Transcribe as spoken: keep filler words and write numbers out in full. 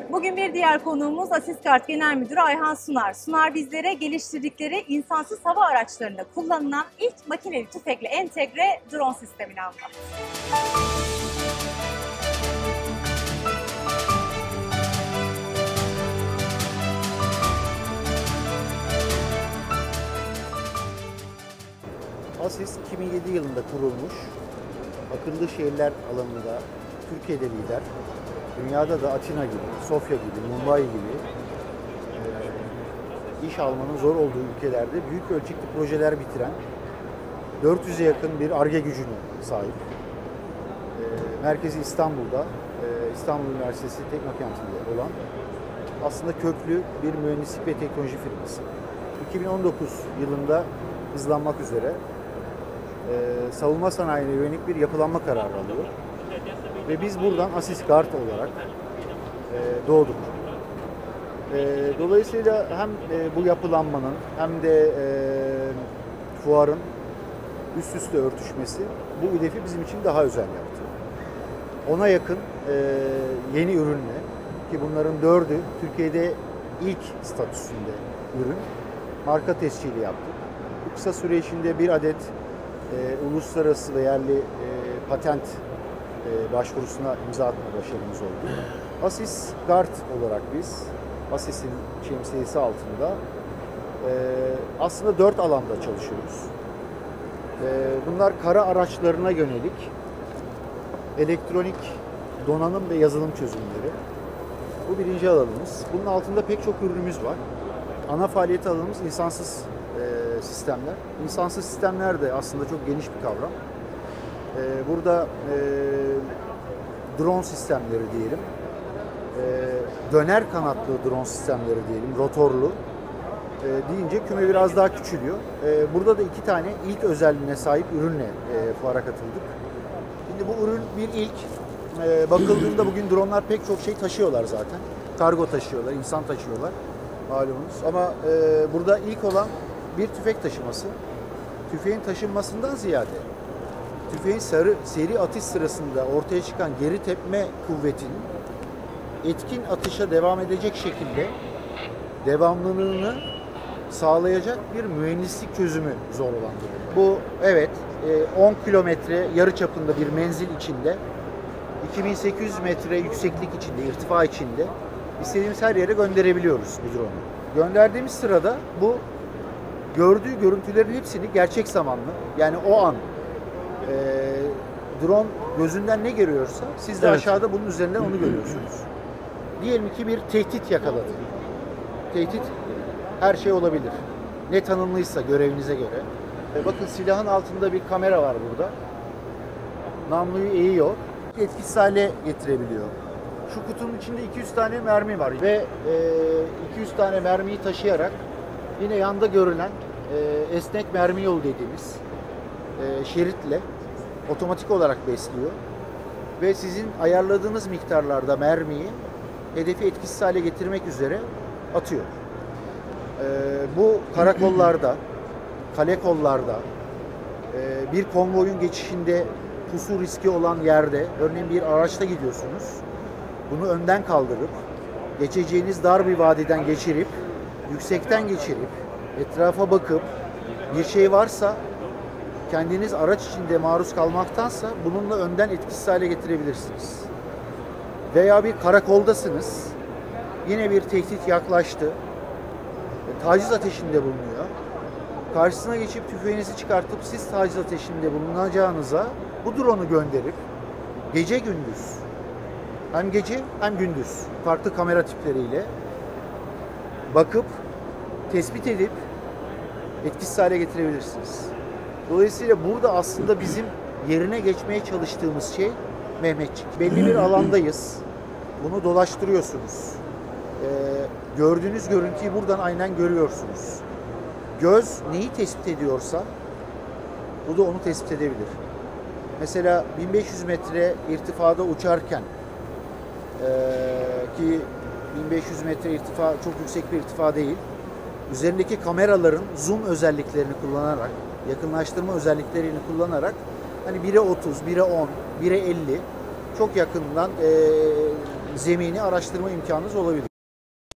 Bugün bir diğer konuğumuz Asiskart Genel Müdürü Ayhan Sunar. Sunar bizlere geliştirdikleri insansız hava araçlarında kullanılan ilk makineli tüfekle entegre drone sistemini anlattı. ASİS iki bin yedi yılında kurulmuş, akıllı şehirler alanında Türkiye'de lider, dünyada da Atina gibi, Sofya gibi, Mumbai gibi e, iş almanın zor olduğu ülkelerde büyük ölçekli projeler bitiren dört yüze yakın bir Ar-Ge gücüne sahip. E, merkezi İstanbul'da, e, İstanbul Üniversitesi Teknokent'inde olan aslında köklü bir mühendislik ve teknoloji firması. iki bin on dokuz yılında hızlanmak üzere e, savunma sanayine yönelik bir yapılanma kararı alıyor. Ve biz buradan Asiskart olarak e, doğduk. E, dolayısıyla hem e, bu yapılanmanın hem de e, fuarın üst üste örtüşmesi bu hedefi bizim için daha özel yaptı. Ona yakın e, yeni ürünle, ki bunların dördü Türkiye'de ilk statüsünde ürün, marka tescili yaptık. Bu kısa süre içinde bir adet e, uluslararası ve yerli e, patent e, başvurusuna imza atma başarımız oldu. Asiskart olarak biz, Asis'in şemsiyesi altında e, aslında dört alanda çalışıyoruz. E, bunlar kara araçlarına yönelik elektronik donanım ve yazılım çözümleri. Bu birinci alanımız. Bunun altında pek çok ürünümüz var. Ana faaliyet alanımız insansız e, sistemler. İnsansız sistemler de aslında çok geniş bir kavram. E, burada e, drone sistemleri diyelim, e, döner kanatlı drone sistemleri diyelim, rotorlu e, deyince küme biraz daha küçülüyor. E, burada da iki tane ilk özelliğine sahip ürünle e, fuara katıldık. Şimdi bu ürün bir ilk. E, bakıldığında bugün dronlar pek çok şey taşıyorlar zaten. Kargo taşıyorlar, insan taşıyorlar malumunuz. Ama e, burada ilk olan bir tüfek taşıması. Tüfeğin taşınmasından ziyade tüfeğin sarı, seri atış sırasında ortaya çıkan geri tepme kuvvetinin etkin atışa devam edecek şekilde devamlılığını sağlayacak bir mühendislik çözümü zor olan durum. Bu evet on kilometre yarı çapında bir menzil içinde, iki bin sekiz yüz metre yükseklik içinde, irtifa içinde istediğimiz her yere gönderebiliyoruz bu drone'u. Gönderdiğimiz sırada bu gördüğü görüntülerin hepsini gerçek zamanlı, yani o an e, drone gözünden ne görüyorsa siz de evet, aşağıda bunun üzerinden onu görüyorsunuz. Diyelim ki bir tehdit yakaladı. Tehdit her şey olabilir. Ne tanımlıysa görevinize göre. E, bakın silahın altında bir kamera var burada. Namluyu eğiyor. Etkisiz hale getirebiliyor. Şu kutunun içinde iki yüz tane mermi var ve e, iki yüz tane mermiyi taşıyarak yine yanda görülen e, esnek mermi yolu dediğimiz e, şeritle otomatik olarak besliyor ve sizin ayarladığınız miktarlarda mermiyi hedefi etkisiz hale getirmek üzere atıyor. E, bu karakollarda, kale kollarda, e, bir konvoyun geçişinde pusu riski olan yerde, örneğin bir araçta gidiyorsunuz, bunu önden kaldırıp, geçeceğiniz dar bir vadiden geçirip, yüksekten geçirip, etrafa bakıp, bir şey varsa kendiniz araç içinde maruz kalmaktansa bununla önden etkisiz hale getirebilirsiniz. Veya bir karakoldasınız, yine bir tehdit yaklaştı, taciz ateşinde bulunuyor. Karşısına geçip tüfeğinizi çıkartıp siz taciz ateşinde bulunacağınıza bu drone'u gönderip gece gündüz, hem gece hem gündüz farklı kamera tipleriyle bakıp tespit edip etkisiz hale getirebilirsiniz. Dolayısıyla burada aslında bizim yerine geçmeye çalıştığımız şey Mehmetçik. Belli bir alandayız. Bunu dolaştırıyorsunuz. Ee, gördüğünüz görüntüyü buradan aynen görüyorsunuz. Göz neyi tespit ediyorsa bu da onu tespit edebilir. Mesela bin beş yüz metre irtifada uçarken e, ki bin beş yüz metre irtifa çok yüksek bir irtifa değil. Üzerindeki kameraların zoom özelliklerini kullanarak, yakınlaştırma özelliklerini kullanarak hani bire otuz, bire on, bire elli çok yakından e, zemini araştırma imkanınız olabilir.